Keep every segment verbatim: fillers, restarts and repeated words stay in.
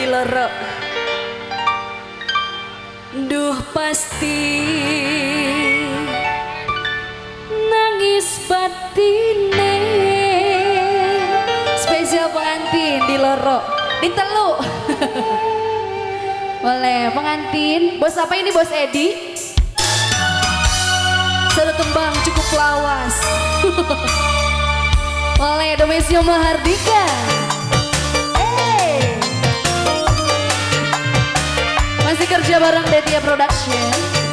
dilorok. Duh pasti nangis batine. Spesial pengantin dilorok, diteluk. Boleh pengantin. Bos apa ini, Bos Edi? Satu tembang cukup lawas. Oleh Domesio Mahardika. Hey. Masih kerja bareng Detia Production.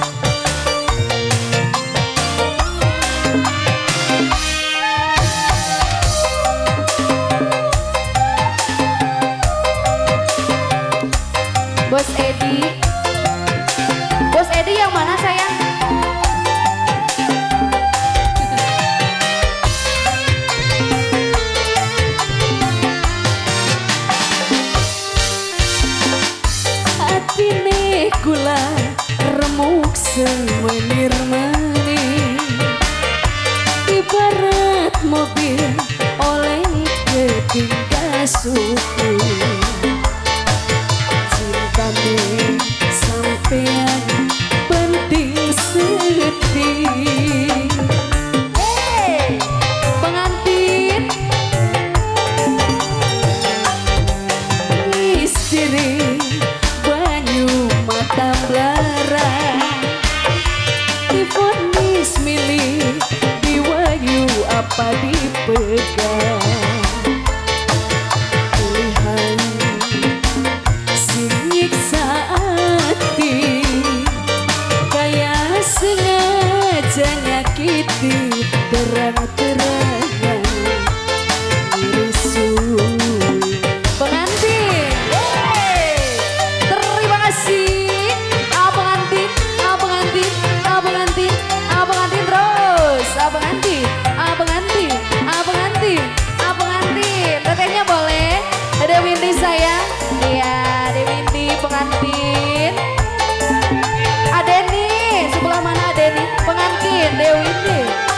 Bos Edi. Bos Edi yang mana sayang? Gula remuk semenir mani, ibarat mobil oleh ketinggal suku. Cintamu sampean penting sedih. Hey, pengantin istri tamblara difonis milih diwayu apa dipegang pilihan sinyiksa hati kayak sengaja nyakiti terang-terangan risu. Pengantin, hey, terima kasih. Abang Andi, abang Andi, abang Andi, abang Andi. Tetehnya boleh? Ada Windy sayang? Iya, ada Windy pengantin. Ada nih, sebelah mana ada nih? Pengantin, Dewi Windy.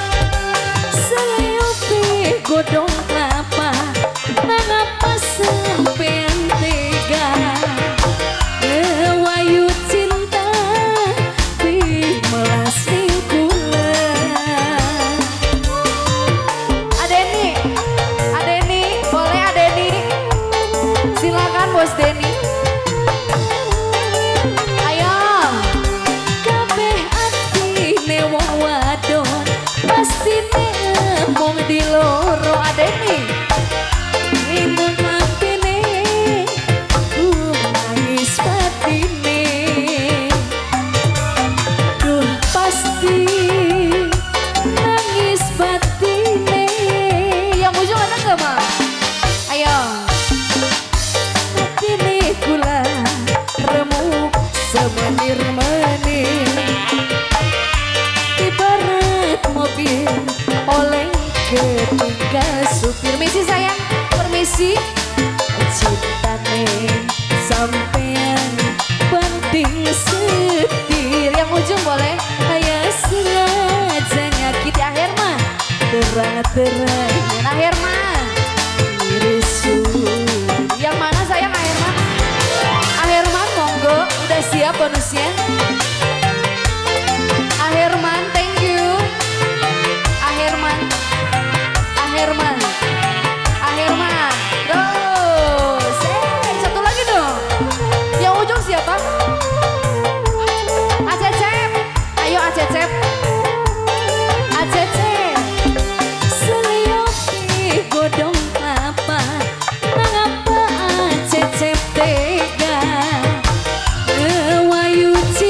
Seliopi godong kelapa, nangapa sampean tega? Ngewayu cinta, bimelas Bos Denny. Ayo kabeh atine wong wadon pastine mung diloro adeni rindeng mangkene uh nangis batine. Duh pasti nangis batine. Yang ujung ada gak mah? Ayo gula remuk semenir mani, ibarat mobil oleh ketinggal supir. Misi sayang, permisi. Cintane sampean penting setir. Yang ujung boleh. Kayak sengaja nyakiti akhir mah terang-terangan akhir mah risu. Yang mana sayang akhir mah? Aherman monggo, udah siap bonusnya. Aherman, thank you. Aherman, Aherman, Aherman. Terus, eh satu lagi dong. Yang ujung siapa? Acecep, ayo Acecep. Acecep. Seliopi godong kelapa, nangapa Acecep tega? Wayu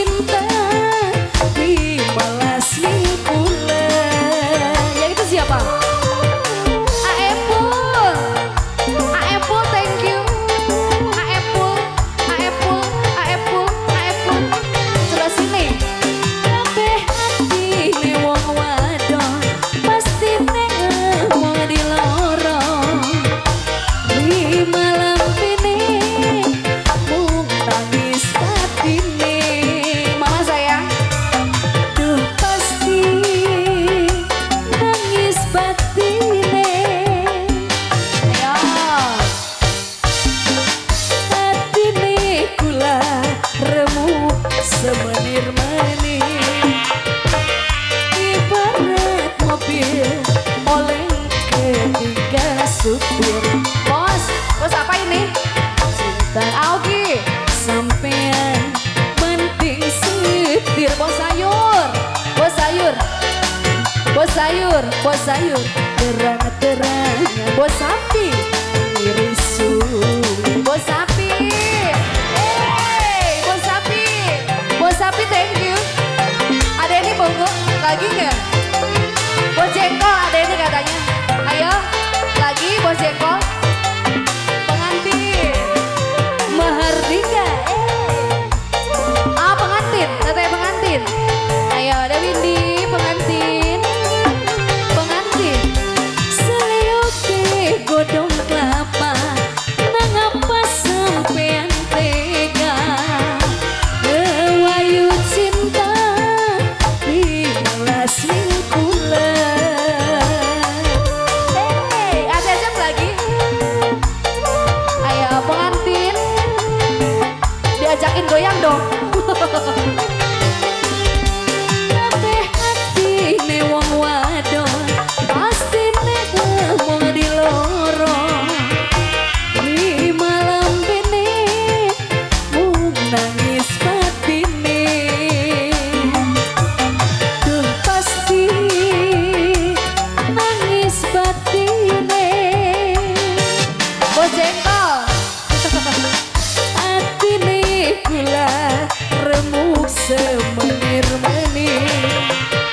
bos sayur terang-terang, bos sapi irisu, bos sapi, hey, bos sapi, bos sapi thank you. Ada ini bongo lagi nggak? Bos jengkol ada ini katanya. Ayo lagi bos jengkol. Pengantin Mahardika. Eh. Ah pengantin, teteh pengantin. Ayo ada Windy pengantin. Pengantin. Selioke godong kelapa. Nangapa sampean tega? Wayu cinta dibalas mingkula. Hey, ada jam lagi. Ayo pengantin. Diajakin goyang dong. Kabeh hatine wong wadon pasti nek ngomong di lorong. Di malam bene mung nangis batine. Duh pasti nangis batine. Bos jengkol. Atine kula remuk semenir-menir.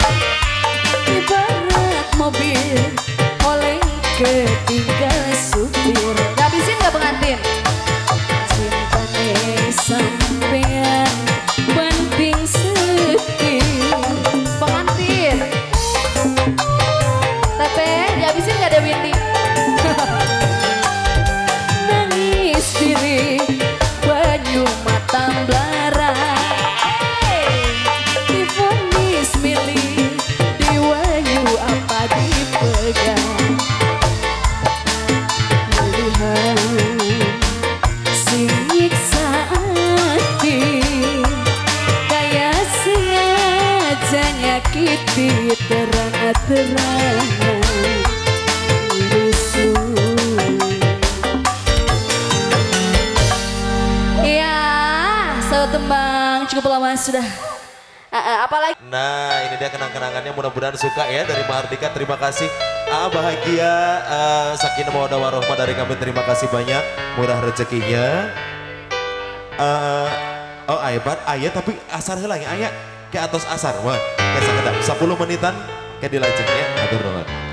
Ibarat mobil oleng ketinggal supir. Ngabisin gak pengantin? Cintane sampean banding setir. Pengantin Teteh, dihabisin gak ada Windy? Nangis diri banyu matang belara. Difonis milih diwayu apa dipegang. Melihat sing nyiksa hati kayak sengaja nyakiti terang-terangan. Irisu. Iya, so tembang cukup lama sudah. Uh, uh, apalagi? Nah, ini dia kenang-kenangannya, mudah-mudahan suka ya dari Mahardika. Terima kasih. Ah, bahagia, uh, sakinah mawaddah warahmah dari kami. Terima kasih banyak, murah rezekinya. Uh, oh, ayat, ayat tapi asar helang ya, ayat ke atas asar. Wah, kayak sekedap sepuluh menitan kayak dilajeng ya. Atur dong.